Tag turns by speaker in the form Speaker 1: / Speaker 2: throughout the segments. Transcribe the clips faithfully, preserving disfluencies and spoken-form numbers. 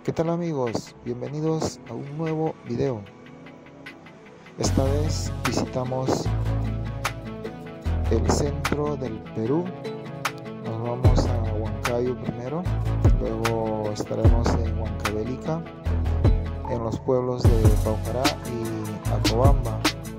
Speaker 1: ¿Qué tal amigos? Bienvenidos a un nuevo video. Esta vez visitamos el centro del Perú. Nos vamos a Huancayo primero, luego estaremos en Huancavelica, en los pueblos de Paucará y Acobamba.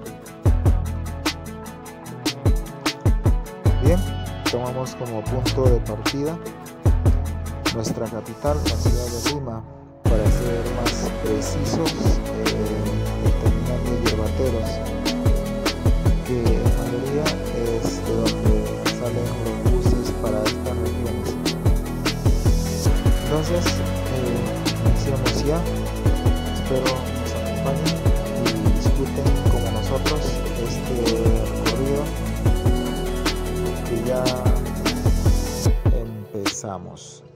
Speaker 1: Bien, tomamos como punto de partida nuestra capital, la ciudad de Lima, para ser más precisos, eh, el terminal de Yerbateros, que en mayoría es de donde salen los buses para estas regiones. Entonces, eh, iniciamos ya. Espero nos acompañen y disfruten como nosotros este recorrido que ya empezamos.